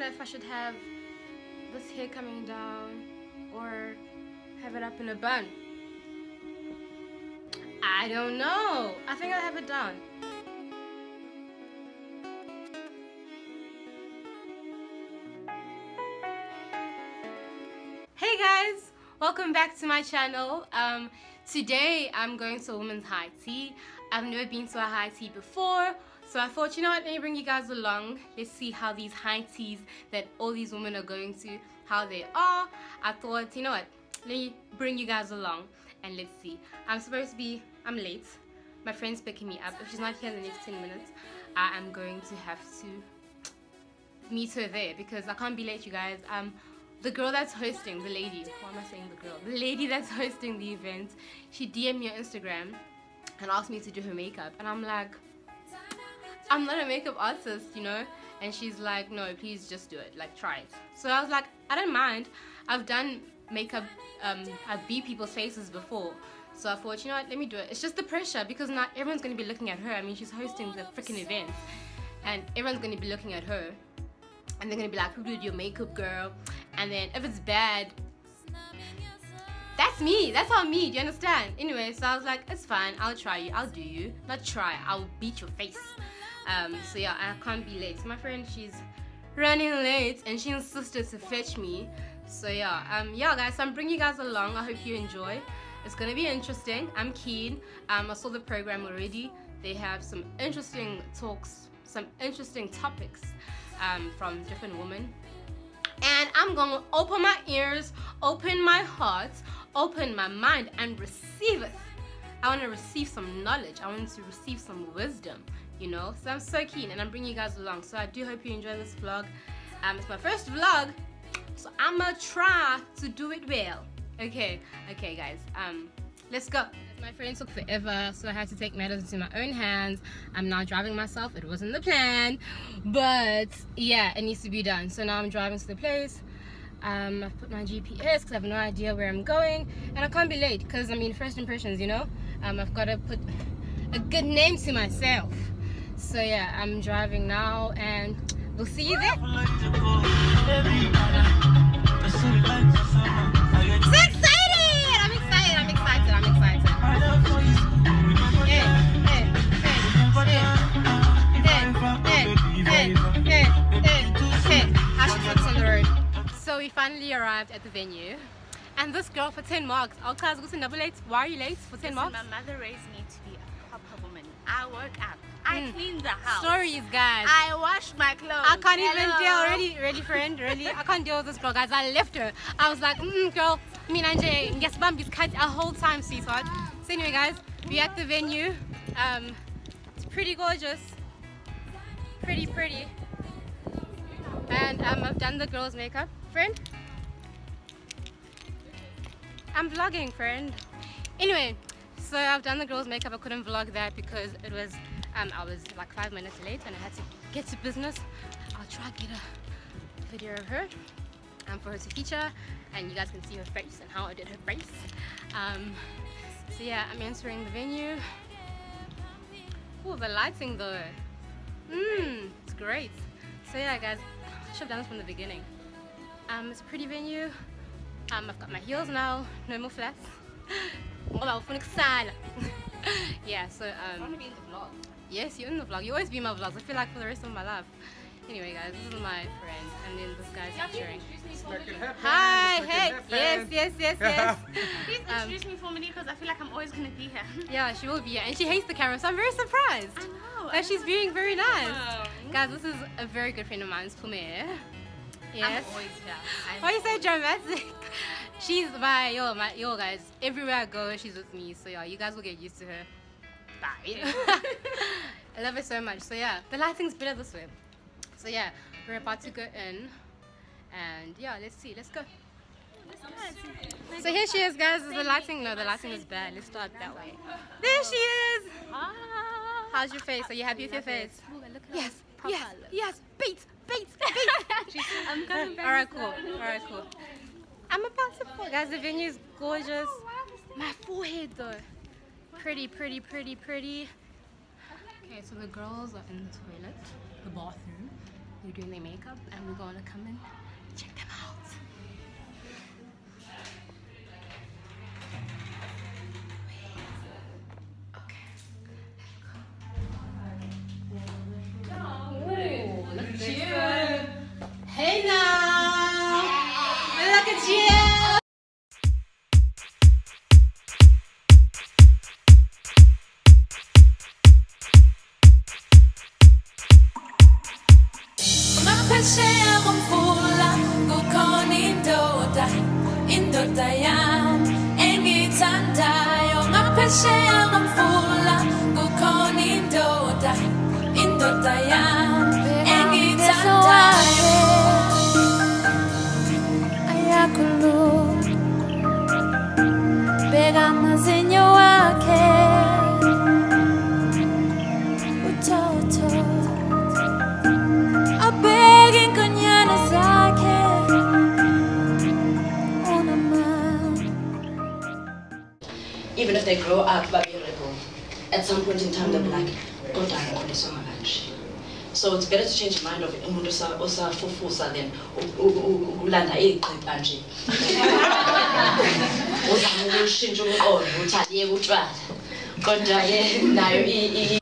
if I should have this hair coming down or have it up in a bun. I don't know. I think I'll have it down. Hey guys, welcome back to my channel. Today I'm going to a women's high tea. I've never been to a high tea before, so I thought, you know what, let me bring you guys along. Let's see how these high teas that all these women are going to, how they are. I thought, you know what, let me bring you guys along and let's see. I'm late. My friend's picking me up. If she's not here in the next 10 minutes, I am going to have to meet her there because I can't be late, you guys. The girl that's hosting, the lady, why am I saying the girl? The lady that's hosting the event, she DM'd me on Instagram and asked me to do her makeup. And I'm like, I'm not a makeup artist, you know? And she's like, no, please just do it, like try it. So I was like, I don't mind. I've done makeup, I've beat people's faces before. So I thought, you know what, let me do it. It's just the pressure because not everyone's going to be looking at her. I mean, she's hosting the freaking event and everyone's going to be looking at her. And they're going to be like, who did your makeup, girl? And then if it's bad, that's me. That's on me. Do you understand? Anyway, so I was like, it's fine. I'll try you. I'll do you. Not try. I'll beat your face. So yeah, I can't be late. So my friend, she's running late and she insisted to fetch me. So yeah, yeah guys, so I'm bringing you guys along. I hope you enjoy. It's gonna be interesting. I'm keen. I saw the program already. They have some interesting talks, some interesting topics from different women. And I'm gonna open my ears, open my heart, open my mind and receive it. I want to receive some knowledge. I want to receive some wisdom, you know. So I'm so keen and I'm bringing you guys along. So I do hope you enjoy this vlog. It's my first vlog, so I'm gonna try to do it well. Okay guys, let's go. My friend took forever, so I had to take matters into my own hands. I'm now driving myself. It wasn't the plan, but yeah, it needs to be done. So now I'm driving to the place. I've put my GPS because I have no idea where I'm going, and I can't be late because I mean, first impressions, you know. I've got to put a good name to myself. So yeah, I'm driving now, and we'll see you there. So excited! I'm excited. I'm excited. I'm excited. I should focus on the road. So we finally arrived at the venue, and this girl for 10 marks. Our class goes to never late. Why are you late for 10 marks? My mother raised me to be a proper woman. I woke up. I cleaned the house. Stories, guys. I washed my clothes. I can't even deal. Really, friend. Really, I can't deal with this girl, guys. I left her. I was like, girl, me and guess Bambi's cut a whole time, sweetheart. So anyway, guys, we're at the venue. It's pretty gorgeous. Pretty. And I've done the girl's makeup. Friend? I'm vlogging, friend. Anyway, so I've done the girl's makeup. I couldn't vlog that because it was I was like 5 minutes late and I had to get to business. I'll try to get a video of her for her to feature, and you guys can see her face and how I did her face. So yeah, I'm entering the venue. Oh, the lighting though. It's great. So yeah guys, I should have done this from the beginning. It's a pretty venue. I've got my heels now, no more flats. Yeah, so I want to be in the vlog. yes, you're in the vlog. You always be in my vlogs, I feel like, for the rest of my life. Anyway guys, this is my friend, and then this guy's featuring. Hi, hey, yes. Please introduce me for me because I feel like I'm always going to be here. Yeah, she will be here, and she hates the camera, so I'm very surprised. I know. That she's being very nice. Guys, this is a very good friend of mine, Pume. Yes. I'm always here. Why are you so dramatic? She's my yo guys. Everywhere I go, she's with me. So yeah, you guys will get used to her. Bye. I love her so much. So yeah, the lighting's better this way. So yeah, we're about to go in, and yeah, let's see. Let's go. So here she is, guys. Is the lighting? No, the lighting is bad. Let's start that way. There she is. How's your face? Are you happy with your face? Yes. Beat. I'm coming back. Alright, cool. I'm about to fall. Guys, the venue is gorgeous. My forehead though. Pretty. Okay, so the girls are in the toilet, the bathroom, They're doing their makeup, and we're gonna come and check them out. Hey now! Look at you! Ngaphesheya komfula kukhona indoda yami engithandayo. Ngaphesheya komfula kukhona indoda yami engithandayo. Ayakhuluma bheka amazinyo wakhe uthotho abheka inkonyane zakhe unamandla. Even if they grow up vulnerable, at some point in time they'll be like, God, I don't so much. So it's better to change the mind of umuntu osafufusa than ulanda iqheba nje. Uzama ukushintsha umqondo uthathe yeke utshwala. Kodwa ke nayo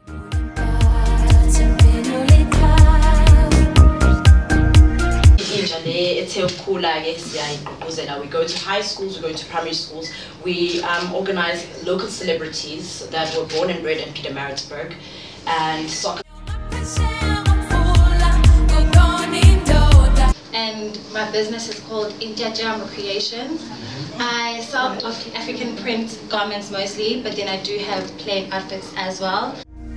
we go to high schools, we go to primary schools. We organize local celebrities that were born and bred in Pietermaritzburg and soccer. And my business is called Intiajam Creations. I sell African print garments mostly, but then I do have plain outfits as well.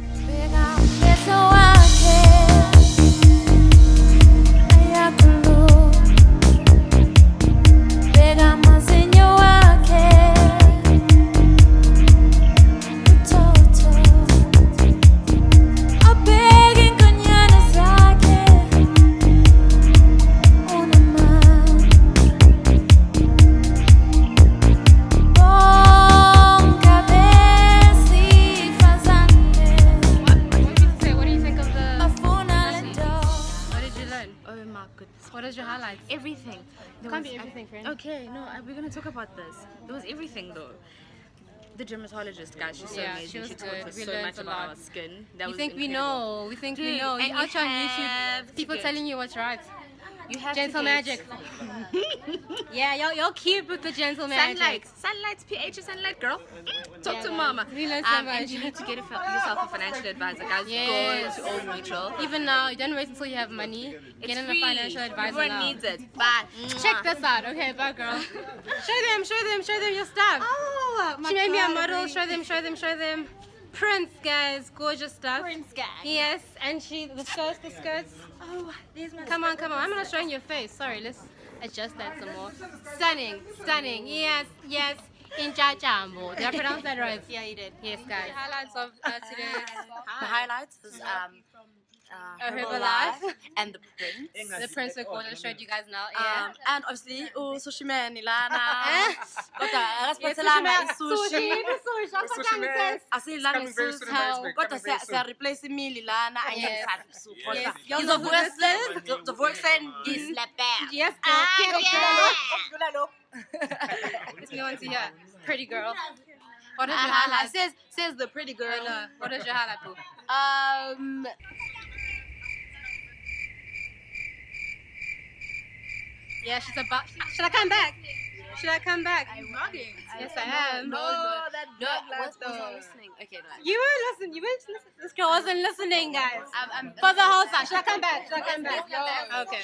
What is your highlights? Everything. It can't be everything, friend. Okay, no, we're gonna talk about this. It was everything though. The dermatologist, guys, she's so amazing. She taught us so much about our skin. We think we know. We think we know. You out on YouTube, people telling you what's right. You have gentle magic. Yeah, y'all keep with the gentle magic. Sunlight's pH is sunlight, girl. Talk to mama. We learned so much. And you need to get yourself a financial advisor, guys. Yes. Go to Old Mutual. Even now, you don't wait until you have money. Get in a financial advisor. Everyone needs it. Bye. Check this out. Okay, bye, girl. Show them your stuff. Oh, she made me a model. Show them. Prince, guys, gorgeous stuff. Prince, guys. Yes, and the skirts. Oh, there's my. Come on. I'm not showing your face. Sorry, let's adjust that some more. Stunning. Yes. Injajambo. Did I pronounce that right? Yeah, you did. Yes, guys. Highlights of today. The highlights is Herbalife and the Prince. The Prince we showed you guys now. And obviously uSushimani lana. Kodwa Yes, akasiphothelanga isushi. Sushi. Asilanga isushi. Kodwa siya replace imili lana Yes. angeke Yes. Ngizovuka ekuseni ngislapper. Yes, girl. Let's go on to here. Pretty girl. What is your highlight? Says the pretty girl. What is your highlight, boo? Yeah, she's about. Should I come back? I'm mugging. Yes, I am. That was I listening? Okay, no. You were listening. This girl wasn't listening, guys. For the whole time. Should I come back? Okay.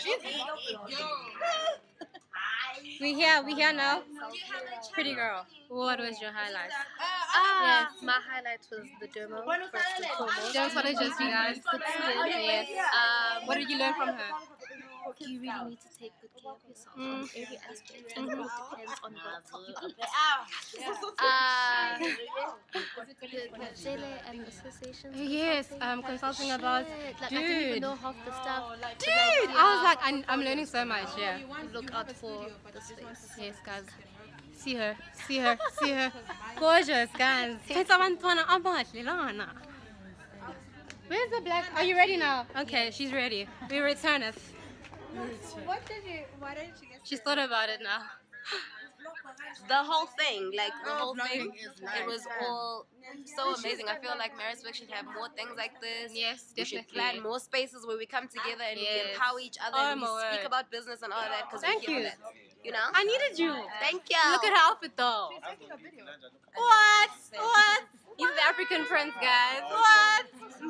We here now. Pretty girl. What was your highlight? Yes, my highlight was the dermo. Dermatologist, you guys. Good skin. Yes. What did you learn from her? You really need to take good care of yourself on every aspect, and it all depends on what you eat. The Zele and association. Yes, consulting about. Like, I didn't even know half the stuff. Dude, I was like, I'm learning so much. Yeah. Look out for this face. Yes, guys. See her. Gorgeous, guys. Phethe abantwana abahle lana. Where's the black? Are you ready now? Okay, she's ready. We returneth. Why didn't you get She's thought about it now. The whole thing, like the whole thing, it was all so amazing. I feel like Marisburg should have more things like this. Yes, we definitely. should plan more spaces where we come together and we Yes. empower each other Oh, and we my speak word. about business and all that. Because Thank we're you. here for that, you know. I needed you. Thank you. Look at her outfit though. What? What? He's the African prince, guys. What?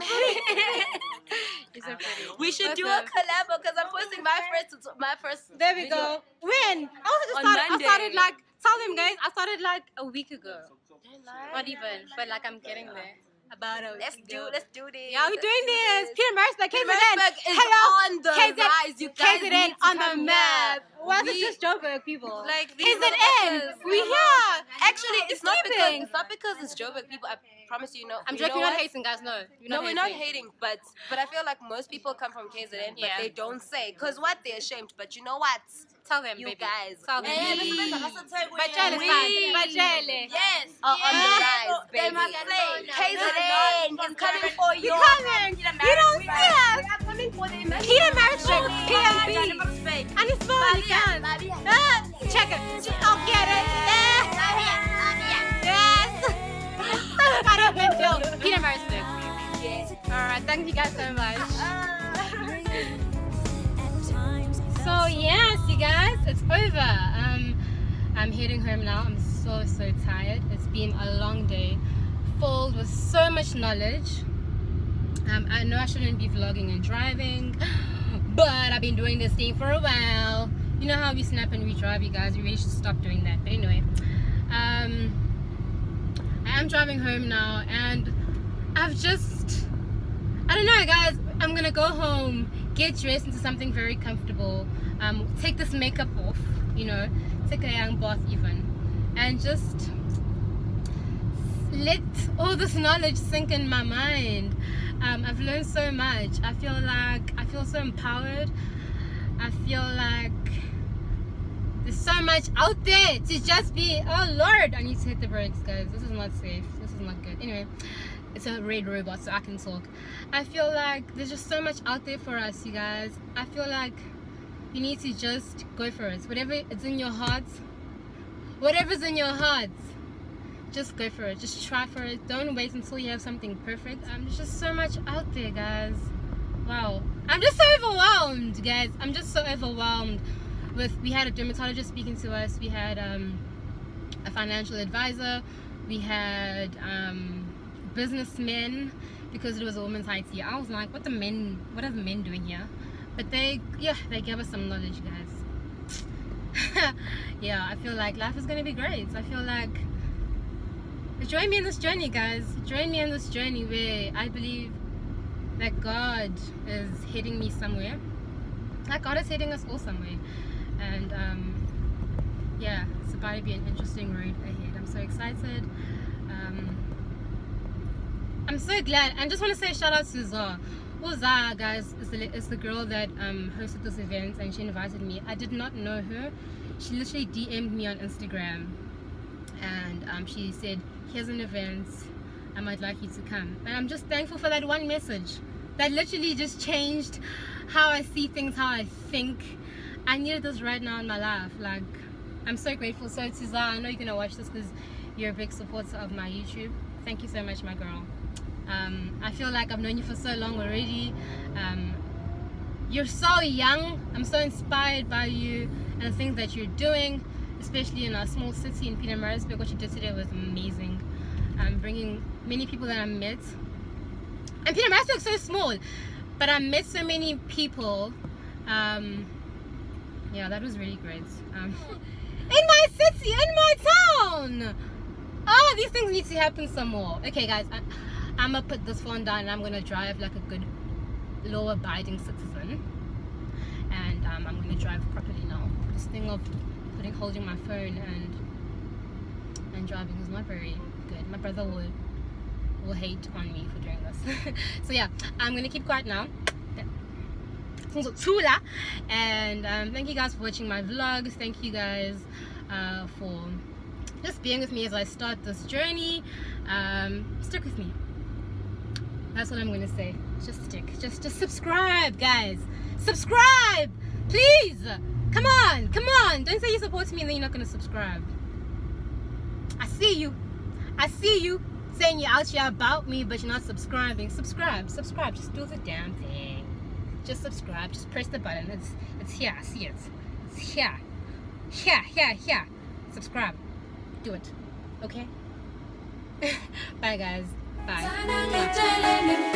He's so pretty. We should What's do up? a collab because I'm posting my first. There we video. go. When? I also just On started. I Monday. started like. Tell them, guys. I started like a week ago. Not even, but like I'm getting there. About a week Let's ago. do this. Yeah, we're doing this. Peter Marisburg, KZN. Marisburg is Hello. on the KZN, rise. You guys KZN need to on the come map. here. Why is it We- just Joburg people? Like these KZN. motherfuckers, We come here. on. Actually, it's not leaving. because it's Joburg people. I promise you, no. I'm you joking. know We're not what? hating, guys. No. No, we're not hating, but I feel like most people come from KZN, but Yeah. they don't say, cause what, they're ashamed. But you know what? Tell them, You baby. guys, Tell them. we- Bajele, We- Bajele. Yes, are on the rise, baby. They must play. KZN is coming for you. You're coming. You don't see us. We are coming for the image. Peter Marisburg, PMB. And it's fun, guys. Check it. Just go get it. Yes. I don't even know. Peter Marisburg. Alright, thank you guys so much. So yes, you guys, it's over. I'm heading home now. I'm so tired. It's been a long day, filled with so much knowledge. I know I shouldn't be vlogging and driving, but I've been doing this thing for a while. You know how we snap and we drive, you guys. We really should stop doing that. But anyway, I am driving home now, and I don't know, guys. I'm gonna go home, get dressed into something very comfortable, take this makeup off, you know, take a young bath even, and just let all this knowledge sink in my mind. I've learned so much. I feel so empowered. I feel like there's so much out there to just be, oh Lord, I need to hit the brakes, guys. This is not safe. This is not good. Anyway, it's a red robot, so I can talk. I feel like there's just so much out there for us, you guys. I feel like you need to just go for it. Whatever is in your heart, whatever's in your heart, just go for it. Just try for it. Don't wait until you have something perfect. There's just so much out there, guys. Wow, I'm just so overwhelmed, guys. I'm just so overwhelmed. We had a dermatologist speaking to us. We had a financial advisor. We had businessmen, because it was a women's IT. I was like, what are the men doing here? But they gave us some knowledge, guys. Yeah, I feel like life is gonna be great. I feel like, join me in this journey, guys. Join me in this journey where I believe that God is heading me somewhere. Like God is heading us all somewhere. And yeah, it's about to be an interesting road ahead. I'm so excited. I'm so glad. I just want to say shout out to Zah. Well, Zah, guys, is the girl that hosted this event, and she invited me. I did not know her. She literally DM'd me on Instagram, and she said, here's an event, I might like you to come. And I'm just thankful for that one message that literally just changed how I see things, how I think. I needed this right now in my life. Like, I'm so grateful. So to Zah, I know you're gonna watch this because you're a big supporter of my YouTube. Thank you so much, my girl. I feel like I've known you for so long already. You're so young. I'm so inspired by you and the things that you're doing, especially in our small city in Peter Marisburg. What you did today was amazing. Bringing many people that I met. And Peter Marisburg is so small, but I met so many people. Yeah, that was really great. In my city, in my town. Oh, these things need to happen some more. Okay, guys, I'm gonna put this phone down and I'm gonna drive like a good law-abiding citizen. And I'm gonna drive properly now. This thing of holding my phone and driving is not very good. My brother will hate on me for doing this. So yeah, I'm gonna keep quiet now. And thank you guys for watching my vlogs. Thank you guys for just being with me as I start this journey. Stick with me. That's what I'm gonna say. Just stick. Just subscribe, guys. Subscribe, please. Come on. Don't say you support me and then you're not gonna subscribe. I see you saying you're out here about me, but you're not subscribing. Subscribe. Just do the damn thing. Just subscribe. Just press the button. It's here. I see it. It's here. Here. Subscribe. Do it. Okay. Bye, guys. Bye.